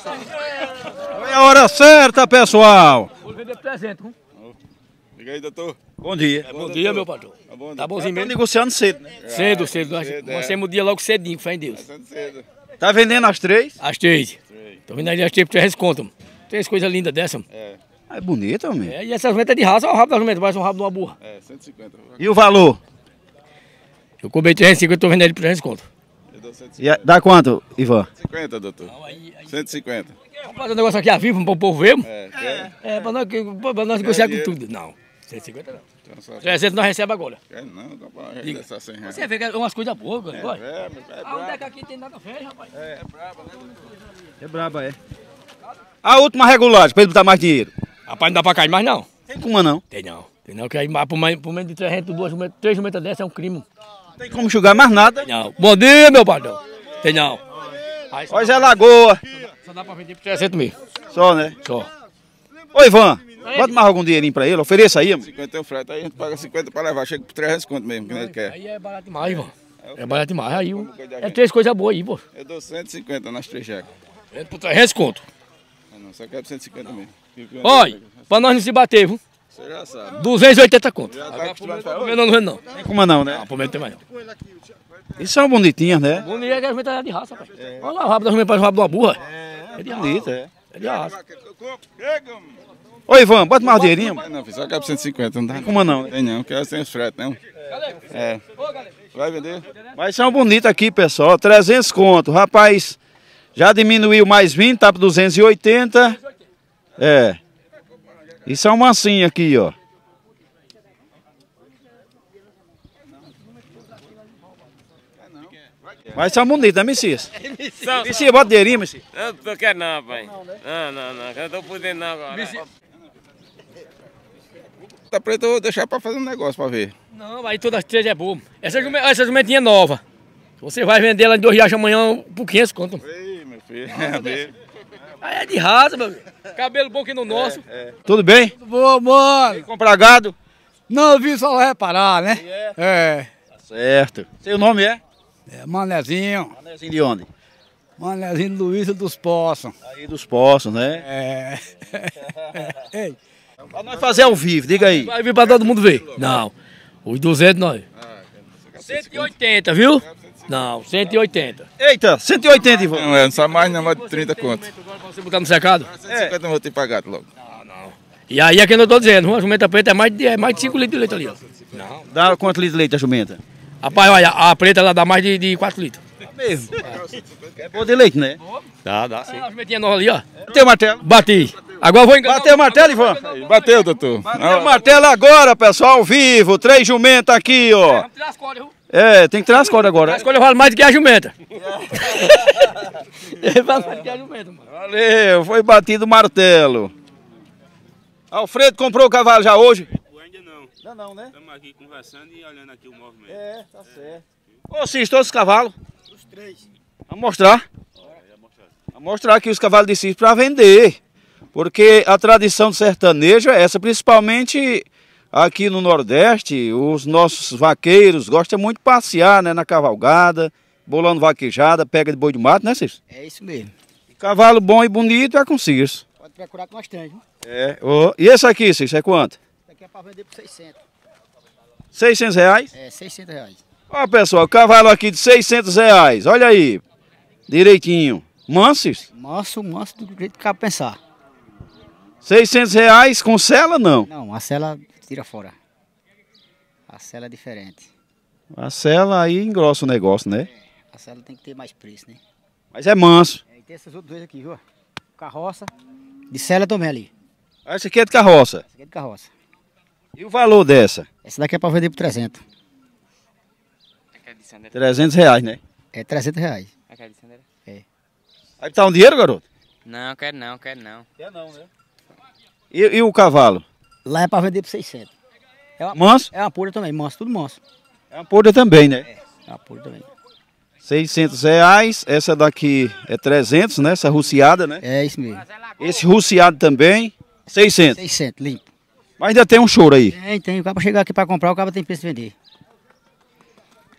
É a hora certa, pessoal. Vou vender presente, viu? Liga aí, doutor. Bom dia. Bom dia, meu patrão. Tá bonzinho Estão mesmo? negociando cedo, né? Cedo. Nós temos o dia logo cedinho, fé em Deus. Cedo. Tá vendendo as 3? Às 3. Tô vendo ali às 3 por 300 conto, mano. 3 coisas lindas dessa, mano. É bonita, homem. E essas jumentas de raça, olha o rabo da jumenta, parece um rabo de uma burra. 150. E o valor? Eu cobrei 350, tô vendendo ele por 300 conto. Eu dou 150. E dá quanto, Ivan? 150, doutor. 150. Vamos fazer um negócio aqui a vivo para o povo ver, mano? Quer? Pra nós negociar com tudo. Não, 150 não. Então, só... 300 nós recebemos agora. Quer não, dá pra Diga. arremessar 100 reais. Você vê que é umas coisas boas, cara. Olha. É Onde é que aqui tem nada feio, rapaz? É braba, é. A última regulagem, pra ele botar mais dinheiro. Rapaz, não dá pra cair mais não. Tem como não? Tem não. Tem não, que aí por menos de 300, 3 jumentas dessas é um crime. Tem como enxugar mais nada. Tem não. Bom dia, meu patrão. Tem não. Aí Olha Zé Lagoa. só dá pra vender por 300 mil. Só, né? Só. Ô, Ivan, bota mais algum dinheirinho pra ele. Ofereça aí, mano. 50 é o frete, aí a gente paga 50 pra levar. Chega por 300 conto mesmo, que ele quer. Aí é barato demais, mano. É barato demais. Aí é 3 coisas boas aí, pô. Eu dou 150 nas 3 jecas. Vende por 300 conto. Não, só quero 150 mesmo. Olha, pra nós não se bater, viu? Você já sabe. 280 conto. Já tá acostumado a Por falar. menos não vende não. Tem como não, né? Não, por menos tem mais não. E são bonitinhas, né? Bonito é que a jumenta é de raça, rapaz. Olha lá o rabo da jumenta, parece o rabo de uma burra. É de raça. Bonita, é. É de raça. Ô, Ivan, bota mais um dinheirinho, mano. Não, filho, só quero por 150, não dá. Tem como não, né? Tem não, quero sem os fretes, não. É. Vai vender? Mas são bonitas aqui, pessoal. 300 conto. Rapaz, já diminuiu mais 20, tá por 280. É. E são mansinhas aqui, ó. Mas são bonitas, né, Messias? Messias, bota dinheirinho, Messias. Eu não quero não, pai. Não. Eu não tô podendo não agora. Tá preto, eu vou deixar pra fazer um negócio pra ver. Não, aí todas as 3 é boa. Essa jumentinha é nova. Você vai vender ela em 2 reais amanhã por 500 conto. Ei, meu filho. Aí é de raça, meu filho. Cabelo bom que no nosso. Tudo bem? Boa, mano. Comprar gado? Não, eu vim só reparar, né? É. Tá certo. Seu nome é? É Manezinho. Manezinho de onde? Manezinho Luiz dos Poços. Aí dos Poços, né? É. Ei. Pra nós fazer ao vivo, diga aí. Vai vir pra todo mundo ver. Não. Os 200 nós. 180, viu? Não, 180. Eita, 180, Ivan. Não, não sabe mais não, mais de 30 conto. Agora pra você botar no secado? 150 eu vou ter pagado logo. Não. E aí é que eu tô dizendo, uma jumenta preta é mais de 5 litros de leite ali, ó. Não. Dá quanto litro de leite a jumenta? Rapaz, olha, a preta ela dá mais de 4 litros. Mesmo. É boa de leite, né? Dá sim. A jumentinha nova ali, ó. Bateu o martelo. Bati. Agora eu vou enganar. Bateu o martelo, Ivan. Bateu, doutor. Bateu o martelo agora, pessoal, ao vivo. 3 jumentas aqui, ó. Vamos tirar as cordas, viu? É, tem que tirar as cordas agora. As cordas valem mais do que a jumenta. Vale mais do que a jumenta, mano. Valeu, foi batido o martelo. Alfredo comprou o cavalo já hoje? Ainda não. Não, né? Estamos aqui conversando e olhando aqui o movimento. É, tá certo. Ô, Cis, todos os cavalos? Os 3. Vamos mostrar? Vamos mostrar aqui os cavalos de Cis para vender. Porque a tradição do sertanejo é essa, principalmente aqui no Nordeste, os nossos vaqueiros gostam muito de passear, né, na cavalgada, bolando vaquejada, pega de boi de mato, né, Cis? É isso mesmo. Cavalo bom e bonito é com Cis. Pode procurar que nós temos, viu? É. E esse aqui, Cis, é quanto? Isso aqui é pra vender por 600. 600 reais? É, 600 reais. Ó, pessoal, cavalo aqui de 600 reais, olha aí, direitinho. Mansos? Manso do jeito que cabe pensar. 600 reais com sela, não? Não, a cela tira fora. A cela é diferente. A sela aí engrossa o negócio, né? A cela tem que ter mais preço, né? Mas é manso. E tem esses outros dois aqui, viu? Carroça. De cela também ali. Essa aqui é de carroça. Essa aqui é de carroça. E o valor dessa? Essa daqui é pra vender por 300. 300 reais, né? É 300 reais. Aí tá um dinheiro, garoto? Não, quero não. Quer não, né? E o cavalo? Lá é pra vender por 600. Manso? É uma pura também, manso, tudo manso. É uma porta também, né? É uma pura também. 600 reais. Essa daqui é 300, né? Essa ruciada, né? É isso mesmo. Esse ruciado também, 600. 600, limpo. Mas ainda tem um choro aí. Tem. O cara pra chegar aqui pra comprar, o cara tem preço de vender.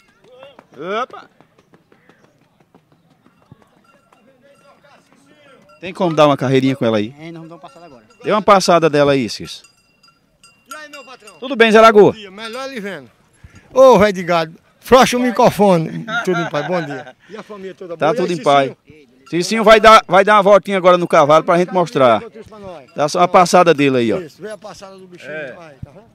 Opa! Tem como dar uma carreirinha com ela aí? É, nós vamos dar uma passada agora. Dê uma passada dela aí, Cis. E aí, meu patrão? Tudo bem, Zé Lagoa? Bom dia, melhor lhe vendo. Ô, velho de gado, frouxa o microfone. Tudo em paz, bom dia. E a família toda boa? Tá tudo em paz. Cicinho vai dar uma voltinha agora no cavalo pra gente mostrar. Dá só uma passada dele aí, ó. Isso, vê a passada do bichinho. É. Aí, tá vendo?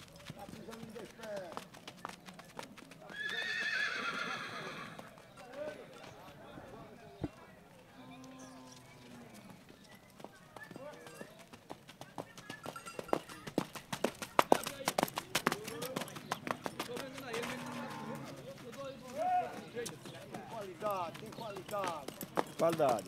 Tem qualidade.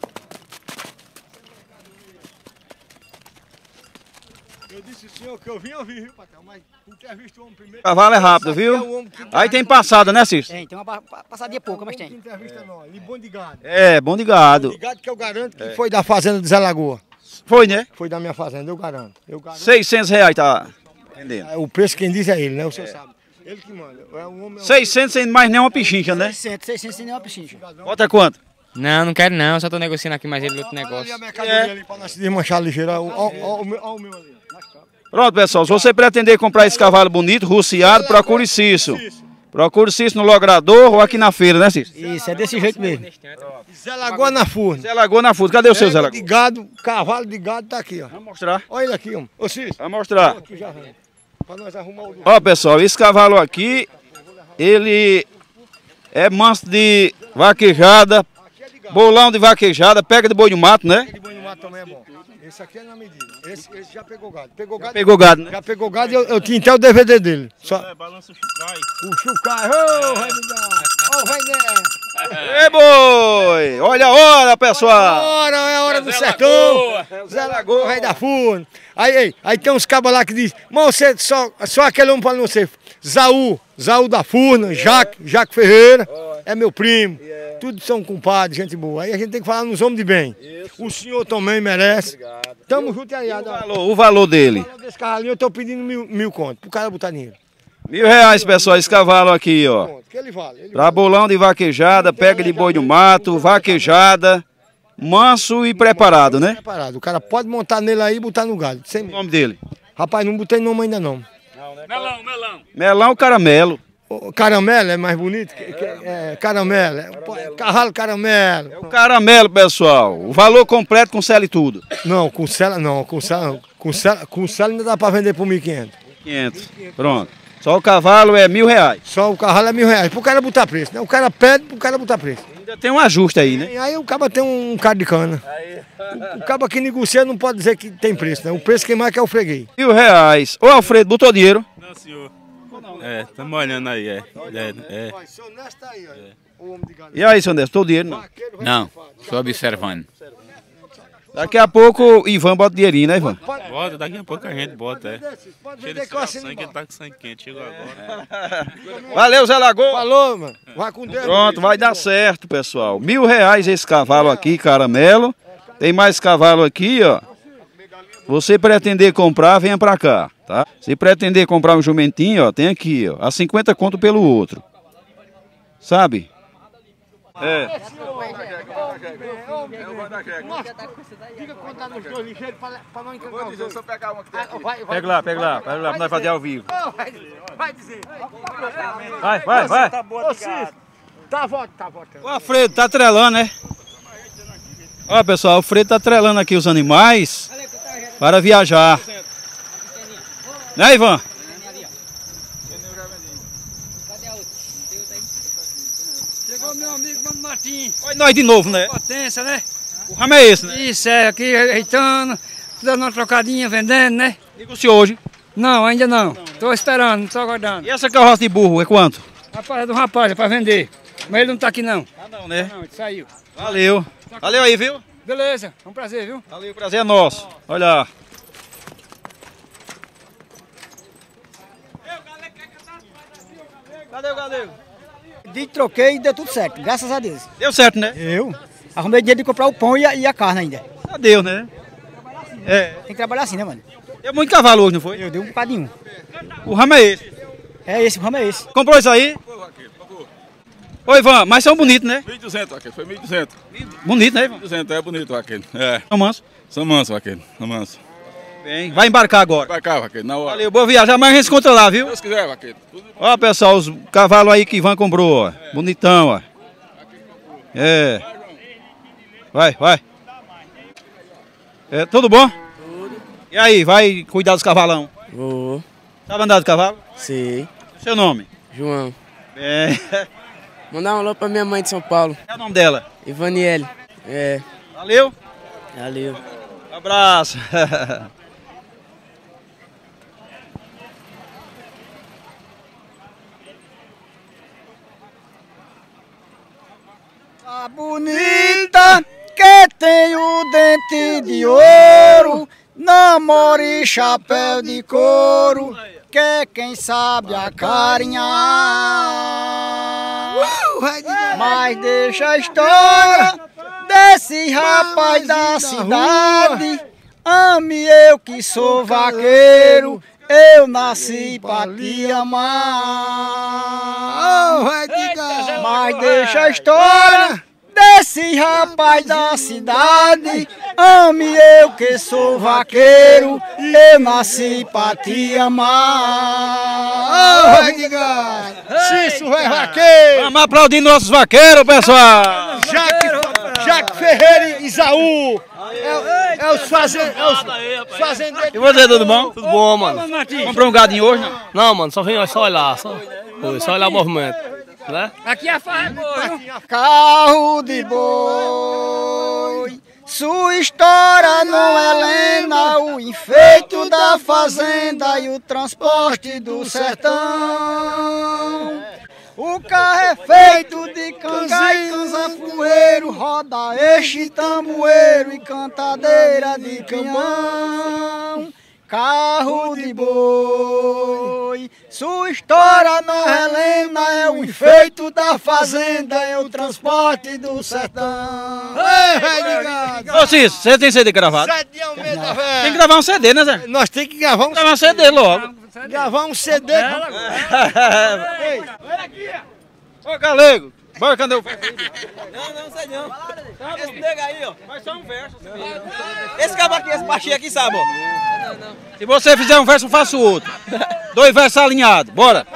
Eu disse senhor que eu vim ouvir, viu, patrão? Mas não ter visto o homem primeiro. O cavalo é rápido, viu? Aí tem passada, né, Cis? Tem uma passadinha pouca, mas tem. Entrevista nós, e bom de gado. É, bom de gado. Bom de gado que eu garanto que foi da fazenda de Zé Lagoa. Foi, né? Foi da minha fazenda, eu garanto. R$600 tá vendendo. O preço quem diz é ele, né? O senhor sabe. Ele que manda. É um homem... 600 sem mais nenhuma pichincha, né? 600 sem nenhuma pichincha. Bota quanto? Não, não quero não, só tô negociando aqui, mas ele outro Olha ali negócio. a mercadoria ali pra nós se desmanchar ligeiro. Olha o meu ali. Pronto, pessoal. Se você pretender comprar esse cavalo bonito, ruciado, procure Cício. Procure Cício no logrador ou aqui na feira, né, Cício? Isso, é desse jeito mesmo. Zé Lagoa na furna. Zé Lagoa na fuga. Cadê o seu Zé De Lagoa? gado, cavalo de gado tá aqui, ó. Vamos mostrar. Olha ele aqui, ó. Ô Cício, Vamos mostrar. aqui já vem. Pra nós arrumar o... Ó, pessoal, esse cavalo aqui, ele é manso de vaquejada, bolão de vaquejada, pega de boi de mato, né? de boi no mato também é bom. Esse aqui é na medida. Esse já pegou gado. Pegou gado. Pegou gado, né? Já pegou gado e eu tinha até o DVD dele. Só... Balança o chucai. O chucai. Ô, vai me dar. Ô, vai né. Ei, boi! Olha a hora, pessoal! É a hora do sertão. Zé Lagoa, vai da furna. Aí tem uns cabas lá que dizem, mas você só aquele homem para não ser. Zaú da furna, Jaque Ferreira, é meu primo. Tudo são compadres, gente boa. Aí a gente tem que falar nos homens de bem. O senhor também merece. Tamo junto e aliado. O valor dele. O valor desse cavalinho eu tô pedindo mil conto, pro cara botar dinheiro. R$1.000, pessoal, esse cavalo aqui, ó. Conto, que ele vale. Pra bolão de vaquejada, pega de boi do mato, vaquejada, manso e preparado, né? Preparado. O cara pode montar nele aí e botar no gado. Sem O medo. nome dele? Rapaz, não botei nome ainda não. Melão Caramelo. O caramelo é mais bonito? Caramelo. Carralo caramelo. O caramelo, pessoal. O valor completo com sela e tudo. Não, com sela não. Com sela ainda dá pra vender por 1.500. 500. Pronto. Só o cavalo é R$1.000. Só o carralo é R$1.000. Pro cara botar preço, né? O cara pede pro cara botar preço. Ainda tem um ajuste aí, né? E aí o cara tem um cara de cana. O cara que negocia não pode dizer que tem preço, né? O preço quem mais é o freguês. R$1.000. Ô, Alfredo, botou dinheiro? Não, senhor. Estamos olhando aí, Seu Néstor tá aí, o homem de gado. E aí, seu Neto, botou dinheiro? Não. Não, só observando. Daqui a pouco o Ivan bota dinheirinho, né, Ivan? Bota, daqui a pouco a gente bota, Pode Tira vender esse com assim sangue, ele embaixo. tá com sangue quente, chegou agora. Valeu, Zé Lagoa. Falou, mano. Vai com Deus. Pronto, vai dar certo, pessoal. R$1.000 esse cavalo aqui, caramelo. Tem mais cavalo aqui, ó. Você pretender comprar, venha pra cá, tá? Se pretender comprar um jumentinho, ó, tem aqui, ó. A 50 conto pelo outro. Sabe? É. Diga contar nos dois ligeiros pra não encantar os dois. Pega lá, pra nós fazer ao vivo. Vai dizer. Vai. Ô, Cício, tá votando. O Alfredo tá trelando, né? Ó, pessoal, o Alfredo tá trelando aqui os animais para viajar. Né, Ivan? Chegou meu amigo Mano Martins. Olha nós de novo, né? Potência, né? O ramo é esse, né? Isso, aqui ajeitando, dando uma trocadinha, vendendo, né? Negociou hoje. Não, ainda não. Tô esperando, tô aguardando. E essa carroça de burro é quanto? Rapaz, é do rapaz, é pra vender. Mas ele não tá aqui não. Ah, não, né? Não, ele saiu. Valeu. Valeu aí, viu? Beleza, é um prazer, viu? Valeu, o prazer é nosso. Olha lá. Cadê o galego? Troquei e deu tudo certo, graças a Deus. Deu certo, né? Eu arrumei dinheiro de comprar o pão e a carne ainda. Já deu, né? É. Tem que trabalhar assim, né, mano? Deu muito cavalo hoje, não foi? Eu dei um bocadinho. O ramo é esse. É esse, o ramo é esse. Comprou isso aí? Ô, Ivan, mas são bonitos, né? 1.200, vaqueiro. Foi 1.200. Bonito, né, Ivan? 1.200, é bonito, vaqueiro. É. São mansos. São mansos, vaqueiro. São mansos. Bem, vai embarcar agora. Vai cá, vaqueiro, na hora. Valeu, boa viagem. Amanhã a gente se encontra lá, viu? Se Deus quiser, vaqueiro. Ó, pessoal, os cavalos aí que Ivan comprou, ó. Bonitão, ó. É. Vai, vai. É, tudo bom? Tudo. E aí, vai cuidar dos cavalão? Vou. Sabe andar de cavalo? Sei. Seu nome? João. É. Mandar um alô pra minha mãe de São Paulo. É o nome dela? Ivaniele. É. Valeu. Valeu. Abraço. A bonita que tem o dente de ouro, namora e chapéu de couro, que é quem sabe acarinhar. Mas deixa a história desse rapaz da cidade. Ame eu que sou vaqueiro, eu nasci pra te amar. Mas deixa a história desse rapaz da cidade. Ame eu que sou vaqueiro, eu nasci pra te amar. Cício é vaqueiro. Vamos aplaudir nossos vaqueiros, pessoal. Jaque Ferreira e Isaú. É os fazendeiros. E você, tudo bom? Tudo bom, mano. Comprou um gadinho hoje, não? Não, mano, só vem só olhar, só olhar o movimento, né? Aqui a farra é boa, viu? Carro de boi, sua história não é lenda, o enfeite da fazenda e o transporte do sertão. O carro é feito de canga e canzafueiro, roda eixo, tamboeiro e cantadeira de canhão. Carro de boi, sua história não é lenda, é o enfeite da fazenda, é o transporte do sertão. Ô, Cício, você tem CD gravado? Tem que gravar um CD, né, Zé? Nós temos que gravar Gravar um CD logo. Gravar um CD. Ô, Galego, bora, cadê o... Não sei não. Esse nega aí, ó. Mas só um verso. Esse cabo aqui, esse baixinho aqui, sabe, ó. Se você fizer um verso, eu faço outro. 2 versos alinhados, bora.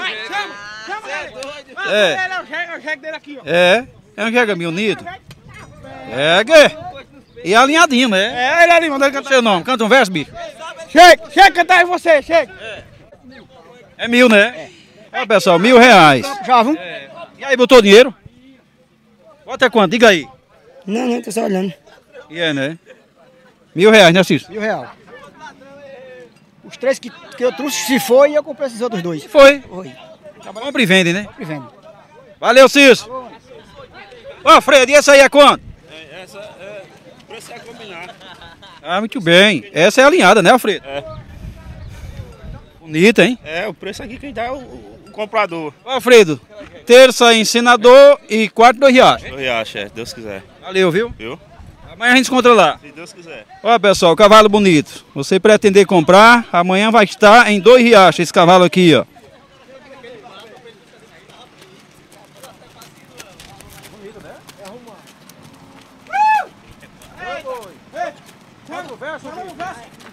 É. É o jegue dele aqui, ó. É um jegue bonito. É, que? E alinhadinho, né? É, ele ali, manda ele cantar. Seu nome, canta um verso, bicho. Chega, cantar aí você, chega. É 1.000, né? É, pessoal, R$1.000. Já, viu? E aí, botou dinheiro? Bota quanto? Diga aí. Não, tô só olhando. E é, né? R$1.000, né, Cício? R$1.000. Os 3 que eu trouxe, se foi, eu comprei esses outros 2. Foi. Foi. Compra e vende, né? E vendo. Valeu, Cício. Ô, Fred, e essa aí é quanto? Essa é... O preço é combinar. Ah, muito bem. Essa é alinhada, né, Alfredo? É. Bonita, hein? É, o preço aqui quem dá é o comprador. Ô, Alfredo, terça ensinador e quarto R$2. R$2, se Deus quiser. Valeu, viu? Viu? Amanhã a gente se encontra lá. Se Deus quiser. Ó, pessoal, cavalo bonito. Você pretender comprar, amanhã vai estar em R$2 esse cavalo aqui, ó. Bonito, né?